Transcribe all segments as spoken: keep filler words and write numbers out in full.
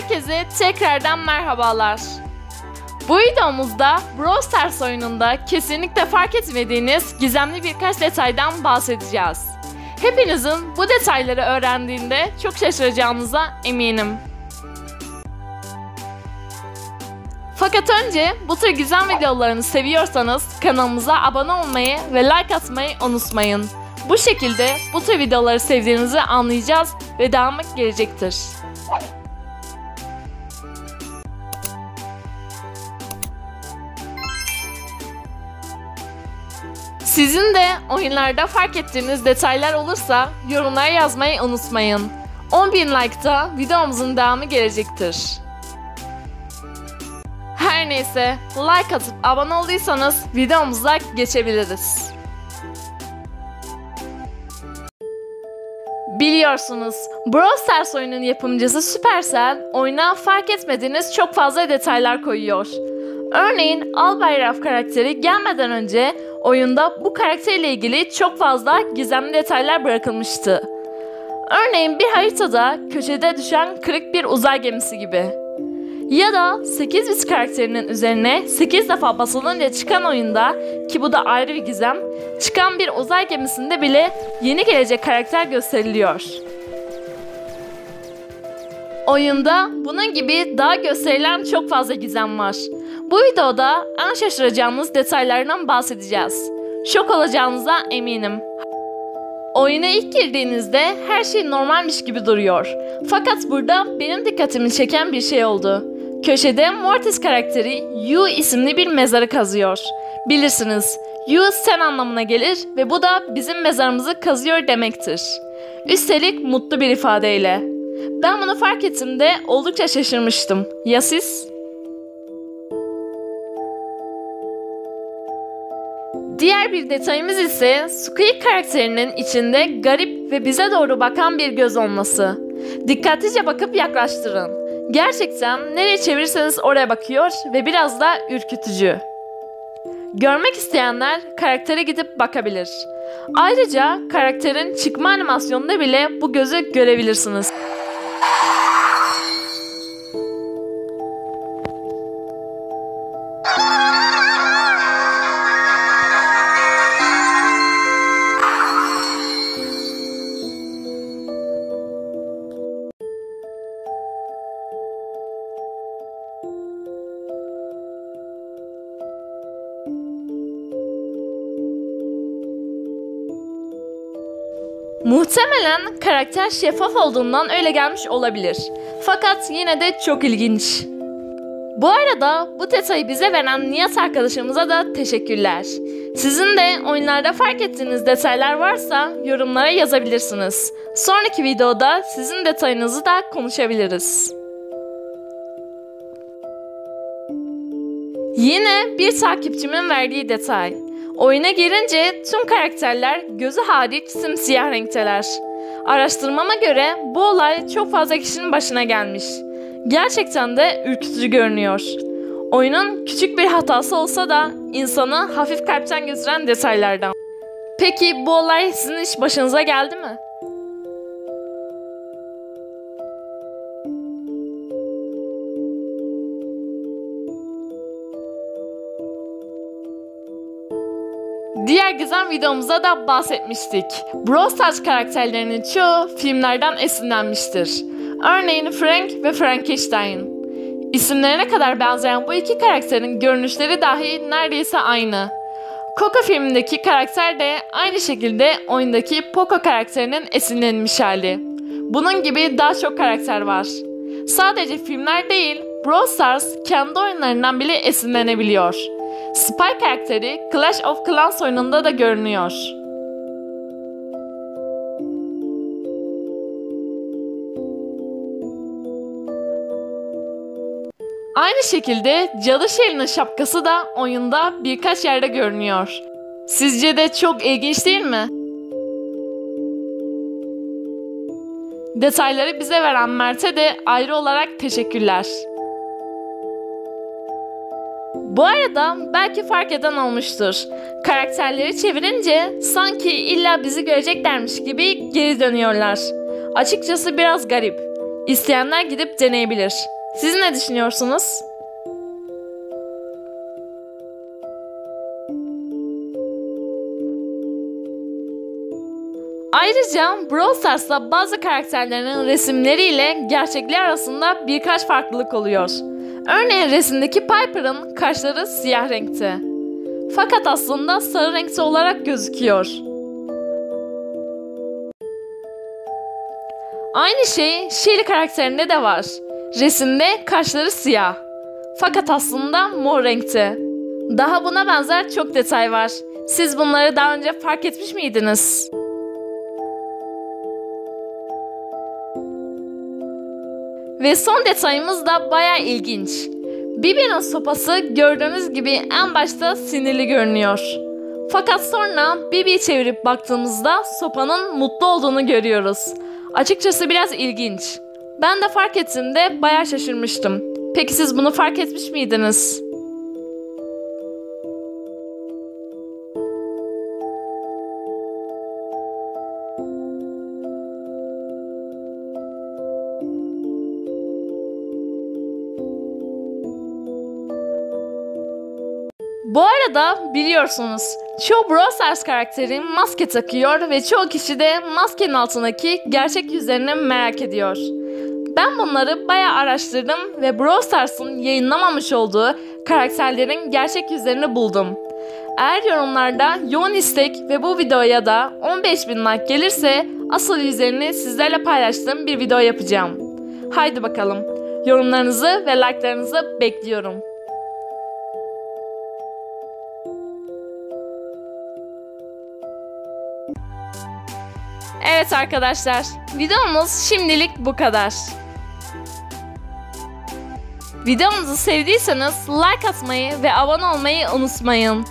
Herkese tekrardan merhabalar. Bu videomuzda Brawl Stars oyununda kesinlikle fark etmediğiniz gizemli birkaç detaydan bahsedeceğiz. Hepinizin bu detayları öğrendiğinde çok şaşıracağınıza eminim. Fakat önce bu tür gizem videolarını seviyorsanız kanalımıza abone olmayı ve like atmayı unutmayın. Bu şekilde bu tür videoları sevdiğinizi anlayacağız ve devamı gelecektir. Sizin de oyunlarda fark ettiğiniz detaylar olursa yorumlara yazmayı unutmayın. on bin like'da videomuzun devamı gelecektir. Her neyse, like atıp abone olduysanız videomuza geçebiliriz. Biliyorsunuz, Brawl Stars oyunun yapımcısı Supercell oyuna fark etmediğiniz çok fazla detaylar koyuyor. Örneğin Albayrak karakteri gelmeden önce oyunda bu karakterle ilgili çok fazla gizemli detaylar bırakılmıştı. Örneğin bir haritada köşede düşen kırık bir uzay gemisi gibi. Ya da sekiz bit karakterinin üzerine sekiz defa basılınca çıkan oyunda, ki bu da ayrı bir gizem, çıkan bir uzay gemisinde bile yeni gelecek karakter gösteriliyor. Oyunda bunun gibi daha gösterilen çok fazla gizem var. Bu videoda en şaşıracağınız detaylardan bahsedeceğiz. Şok olacağınıza eminim. Oyuna ilk girdiğinizde her şey normalmiş gibi duruyor. Fakat burada benim dikkatimi çeken bir şey oldu. Köşede Mortis karakteri You isimli bir mezarı kazıyor. Bilirsiniz, You sen anlamına gelir ve bu da bizim mezarımızı kazıyor demektir. Üstelik mutlu bir ifadeyle. Ben bunu fark ettiğimde oldukça şaşırmıştım. Ya siz? Diğer bir detayımız ise Squeak karakterinin içinde garip ve bize doğru bakan bir göz olması. Dikkatlice bakıp yaklaştırın. Gerçekten nereye çevirirseniz oraya bakıyor ve biraz da ürkütücü. Görmek isteyenler karaktere gidip bakabilir. Ayrıca karakterin çıkma animasyonunda bile bu gözü görebilirsiniz. Muhtemelen karakter şeffaf olduğundan öyle gelmiş olabilir. Fakat yine de çok ilginç. Bu arada bu detayı bize veren Nihat arkadaşımıza da teşekkürler. Sizin de oyunlarda fark ettiğiniz detaylar varsa yorumlara yazabilirsiniz. Sonraki videoda sizin detayınızı da konuşabiliriz. Yine bir takipçimin verdiği detay. Oyuna girince tüm karakterler gözü hariç simsiyah renkteler. Araştırmama göre bu olay çok fazla kişinin başına gelmiş. Gerçekten de ürkütücü görünüyor. Oyunun küçük bir hatası olsa da insanı hafif kalpten götüren detaylardan. Peki bu olay sizin hiç başınıza geldi mi? Diğer gizem videomuzda da bahsetmiştik. Brawl Stars karakterlerinin çoğu filmlerden esinlenmiştir. Örneğin Frank ve Frankenstein. İsimlerine kadar benzeyen bu iki karakterin görünüşleri dahi neredeyse aynı. Coco filmindeki karakter de aynı şekilde oyundaki Poco karakterinin esinlenmiş hali. Bunun gibi daha çok karakter var. Sadece filmler değil, Brawl Stars kendi oyunlarından bile esinlenebiliyor. Spike karakteri Clash of Clans oyununda da görünüyor. Aynı şekilde Cadı Shelly'nin şapkası da oyunda birkaç yerde görünüyor. Sizce de çok ilginç değil mi? Detayları bize veren Mert'e de ayrı olarak teşekkürler. Bu arada belki fark eden olmuştur. Karakterleri çevirince sanki illa bizi göreceklermiş gibi geri dönüyorlar. Açıkçası biraz garip. İsteyenler gidip deneyebilir. Siz ne düşünüyorsunuz? Ayrıca Brawl Stars'ta bazı karakterlerin resimleriyle gerçekliği arasında birkaç farklılık oluyor. Örneğin resimdeki Piper'ın kaşları siyah renkte. Fakat aslında sarı renkte olarak gözüküyor. Aynı şey Shelly karakterinde de var. Resimde kaşları siyah. Fakat aslında mor renkte. Daha buna benzer çok detay var. Siz bunları daha önce fark etmiş miydiniz? Ve son detayımız da bayağı ilginç. Bibi'nin sopası gördüğünüz gibi en başta sinirli görünüyor. Fakat sonra Bibi'yi çevirip baktığımızda sopanın mutlu olduğunu görüyoruz. Açıkçası biraz ilginç. Ben de fark ettiğimde bayağı şaşırmıştım. Peki siz bunu fark etmiş miydiniz? Bu arada biliyorsunuz çoğu Brawl Stars karakteri maske takıyor ve çoğu kişi de maskenin altındaki gerçek yüzlerini merak ediyor. Ben bunları bayağı araştırdım ve Brawl Stars'ın yayınlamamış olduğu karakterlerin gerçek yüzlerini buldum. Eğer yorumlarda yoğun istek ve bu videoya da on beş bin like gelirse asıl yüzlerini sizlerle paylaştığım bir video yapacağım. Haydi bakalım, yorumlarınızı ve like'larınızı bekliyorum. Evet arkadaşlar, videomuz şimdilik bu kadar. Videomuzu sevdiyseniz like atmayı ve abone olmayı unutmayın.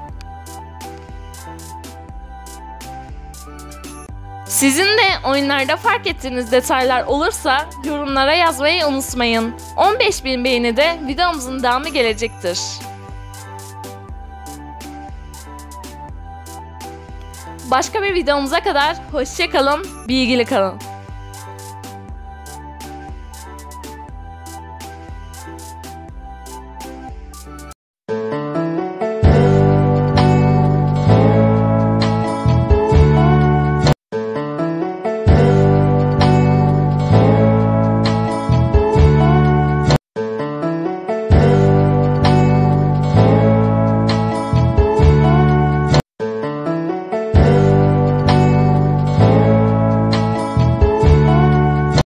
Sizin de oyunlarda fark ettiğiniz detaylar olursa yorumlara yazmayı unutmayın. on beş bin beğeni de videomuzun devamı gelecektir. Başka bir videomuza kadar hoşça kalın, bilgili kalın.